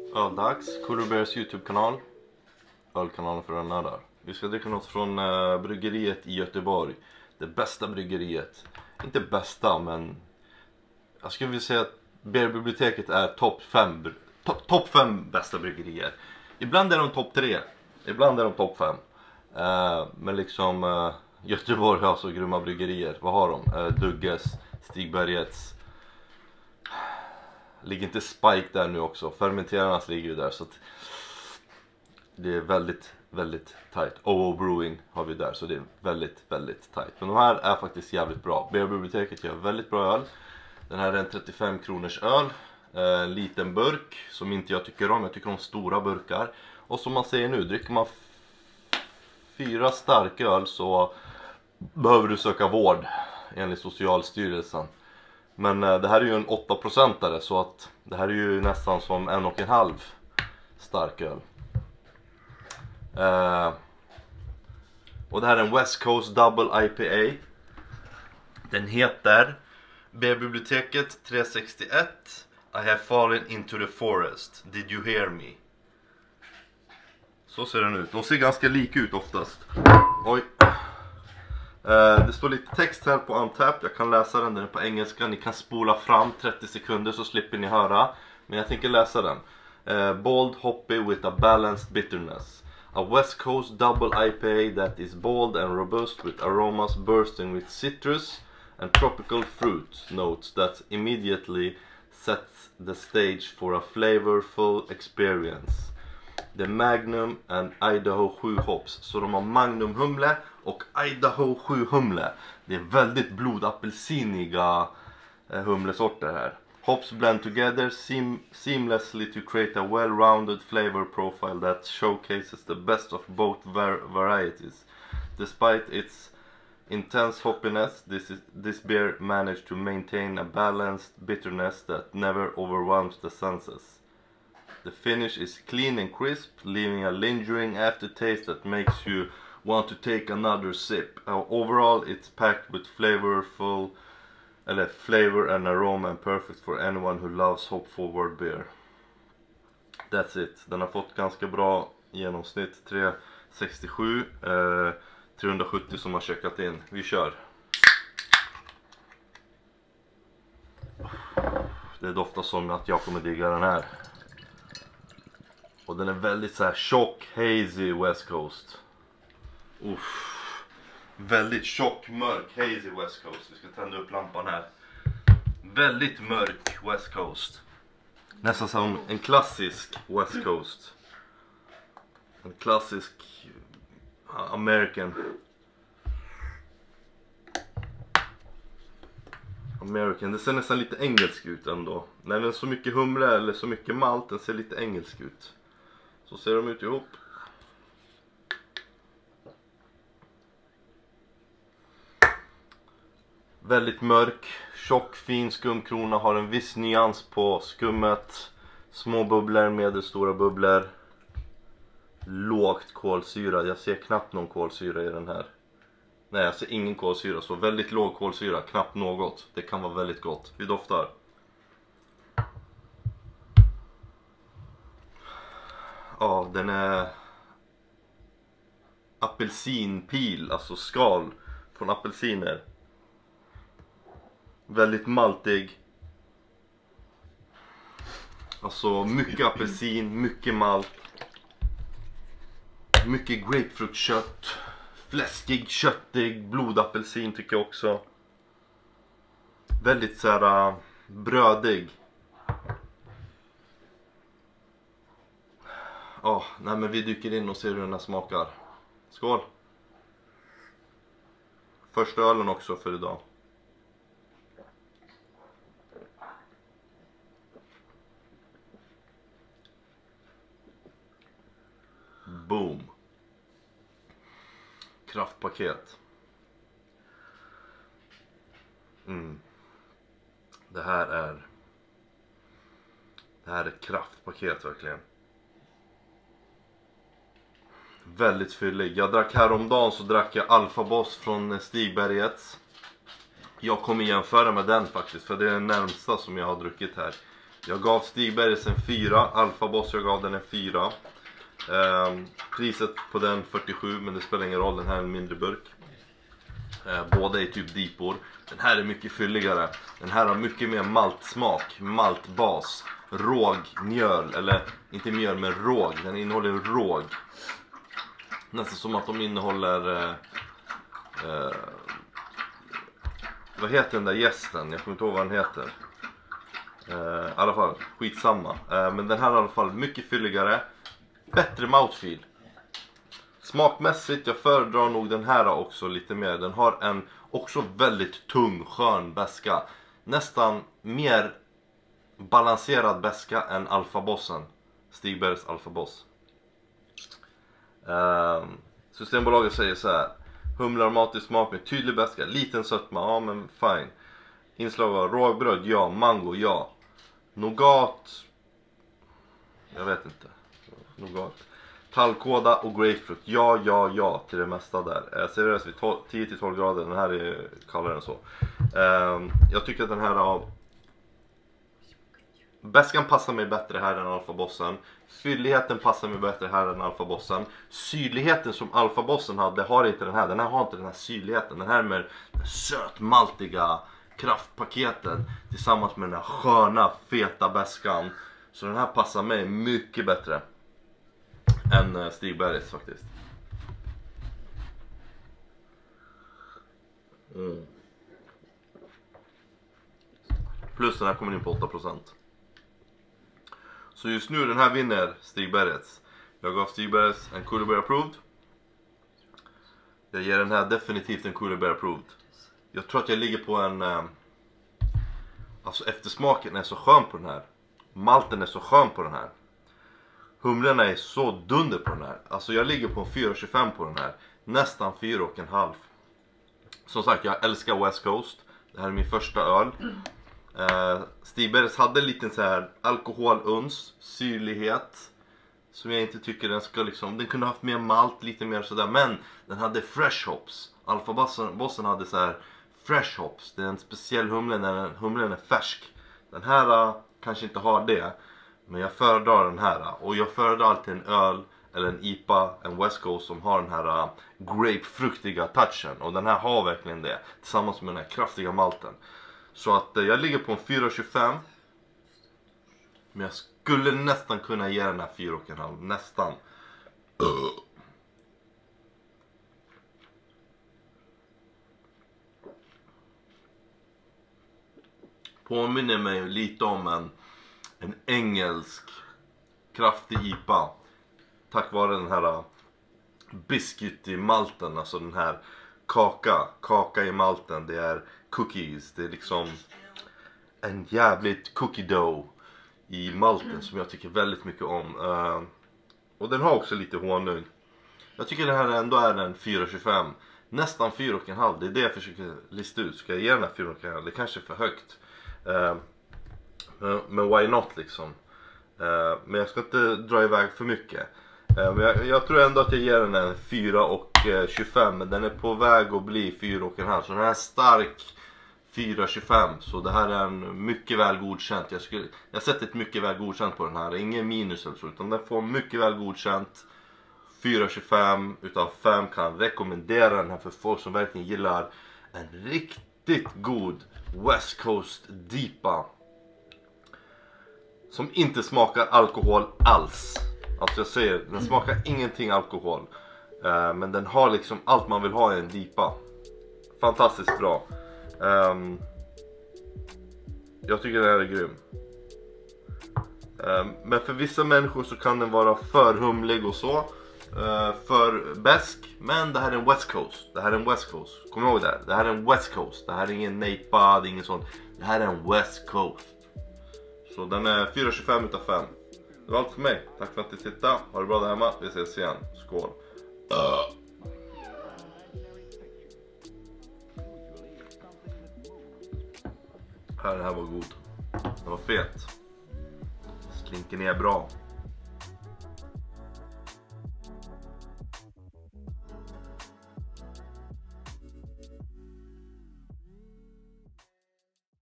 Öldags, Cooler Bears YouTube-kanal. Ölkanalen för den där. Vi ska dricka något från bryggeriet i Göteborg. Det bästa bryggeriet. Inte bästa, men jag skulle vilja säga att Beerbiblioteket är topp 5 bästa bryggerier. Ibland är de topp 3, ibland är de topp 5. Men liksom Göteborg har så grymma bryggerier. Vad har de? Dugges, Stigbergets. Ligger inte Spike där nu också? Fermenterarnas ligger ju där, så att det är väldigt, väldigt tight. OO Brewing har vi där, så det är väldigt, väldigt tight. Men de här är faktiskt jävligt bra. Beerbiblioteket gör väldigt bra öl. Den här är en 35 kronors öl. Liten burk som inte jag tycker om. Jag tycker om stora burkar. Och som man säger nu, dricker man 4 starköl så behöver du söka vård enligt Socialstyrelsen. Men det här är ju en 8%are, så att det här är ju nästan som 1,5 starköl. Och det här är en West Coast Double IPA. Den heter Beerbiblioteket 361. I have fallen into the forest. Did you hear me? Så ser den ut. De ser ganska lika ut oftast. Oj. Det står lite text här på Untappd. Jag kan läsa den är på engelska. Ni kan spola fram 30 sekunder så slipper ni höra. Men jag tänker läsa den. Bold hoppy with a balanced bitterness. A West Coast double IPA that is bold and robust with aromas bursting with citrus and tropical fruit notes that immediately sets the stage for a flavorful experience. The Magnum and Idaho 7 hops. Så de har Magnum humle och Idaho 7 humle. Det är väldigt blodapelsiniga humlesorter här. Hops blend together seamlessly to create a well-rounded flavor profile that showcases the best of both varieties. Despite its intense hoppiness, this beer managed to maintain a balanced bitterness that never overwhelms the senses. The finish is clean and crisp, leaving a lingering aftertaste that makes you want to take another sip. Overall, it's packed with flavor and aroma and perfect for anyone who loves hop-forward beer. That's it. Den har fått ganska bra genomsnitt. 367, 370 som har checkat in. Vi kör. Det doftar som att jag kommer digga den här. Och den är väldigt så här tjock, hazy West Coast. Uff. Väldigt tjock, mörk, hazy West Coast. Vi ska tända upp lampan här. Väldigt mörk West Coast. Nästan som en klassisk West Coast. En klassisk American. Det ser nästan lite engelsk ut ändå. När den är så mycket humle eller så mycket malt, den ser lite engelsk ut. Så ser de ut ihop. Väldigt mörk, tjock, fin skumkrona. Har en viss nyans på skummet. Små bubblor, medelstora bubblor. Lågt kolsyra. Jag ser knappt någon kolsyra i den här. Nej, jag ser ingen kolsyra. Så väldigt låg kolsyra, knappt något. Det kan vara väldigt gott. Vi doftar. Ja, den är apelsinpil, alltså skal från apelsiner. Väldigt maltig. Alltså mycket apelsin, mycket malt. Mycket grapefruktkött. Fläskig, köttig, blodapelsin tycker jag också. Väldigt så här brödig. Nej men vi dyker in och ser hur den här smakar. Skål! Första ölen också för idag. Boom. Kraftpaket. Det här är ett kraftpaket verkligen. Väldigt fyllig. Jag drack häromdagen så drack jag Alpha Boss från Stigbergets. Jag kommer jämföra med den faktiskt, för det är den närmsta som jag har druckit här Jag gav Stigbergs en 4. Alpha Boss jag gav den en 4. Priset på den 47, men det spelar ingen roll, den här är en mindre burk. Båda är typ dipor. Den här är mycket fylligare. Den här har mycket mer maltsmak, maltbas, råg, mjöl, eller inte mjöl men råg. Den innehåller råg. Nästan som att de innehåller vad heter den där gästen? Jag kommer inte ihåg vad den heter. I alla fall, skitsamma. Men den här är i alla fall mycket fylligare. Bättre mouthfeel. Smakmässigt, jag föredrar nog den här också lite mer. Den har en också väldigt tung, skön beska. Nästan mer balanserad beska än Alpha Bossen. Stigbergs Alpha Boss. Systembolaget säger så här: humle aromatisk smak med tydlig beska, liten sötma, ja men fine. Inslag av rågbröd, ja. Mango, ja. Nougat, jag vet inte. Nougat. Tallkåda och grapefrukt, ja till det mesta där. Serveras vid 10-12 grader, den här är kallare än så. Jag tycker att den här beskan passar mig bättre här än Alpha Bossen. Fylligheten passar mig bättre här än Alpha Bossen. Syrligheten som Alpha Bossen hade har inte den här. Den här har inte den här syrligheten. Den här med den sötmaltiga kraftpaketen tillsammans med den här sköna feta beskan. Så den här passar mig mycket bättre än Stigbergs faktiskt. Plus den här kommer in på 8%. Så just nu den här vinner Stigbergs. Jag gav Stigbergs en Cooler Bear Approved. Jag ger den här definitivt en Cooler Bear Approved. Jag tror att jag ligger på en... alltså eftersmaken är så skön på den här. Malten är så skön på den här. Humlorna är så dunder på den här. Alltså jag ligger på en 4,25 på den här. Nästan 4,5. Som sagt, jag älskar West Coast. Det här är min första öl. Stigbergs hade lite så här alkoholuns, syrlighet som jag inte tycker den ska liksom, den kunde haft mer malt, lite mer sådär, men den hade fresh hops. Alpha Bossen hade så här fresh hops. Det är en speciell humle när humlen är färsk. Den här kanske inte har det, men jag föredrar den här, och jag föredrar alltid en öl eller en IPA, en West Coast som har den här grapefruktiga touchen, och den här har verkligen det tillsammans med den här kraftiga malten. Så att jag ligger på en 4,25. Men jag skulle nästan kunna ge den här 4,5. Nästan. Påminner mig lite om en engelsk kraftig IPA. Tack vare den här biscuit i malten. Alltså den här kaka i malten. Det är cookies, det är liksom en jävligt cookie dough i malten som jag tycker väldigt mycket om. Och den har också lite honung. Jag tycker det här ändå är en 4,25. Nästan 4,5. Det är det jag försöker lista ut. Ska jag ge den här 4,5? Det kanske är för högt. Men why not liksom. Men jag ska inte dra iväg för mycket. Men jag tror ändå att jag ger den en 4,25. Men den är på väg att bli 4,5. Så den är stark 4,25. Så det här är en mycket väl godkänt. Jag sätter ett mycket väl godkänt på den här. Ingen minus eller så, utan den får mycket väl godkänt. 4,25 utav 5. Kan rekommendera den här för folk som verkligen gillar en riktigt god West Coast DIPA. Som inte smakar alkohol alls. Alltså jag säger, den smakar ingenting alkohol. Men den har liksom allt man vill ha i en DIPA. Fantastiskt bra. Jag tycker den här är grym. Men för vissa människor så kan den vara för humlig och så. För besk. Men det här är en West Coast. Det här är en West Coast. Kom ihåg det. Det här är en West Coast. Det här är ingen Napa. Det är ingen sån. Det här är en West Coast. Så den är 4,25 utav 5. Det var allt för mig. Tack för att ni tittade. Ha det bra där hemma. Vi ses igen. Skål. Den här var god. Den var fet. Slinker ner bra.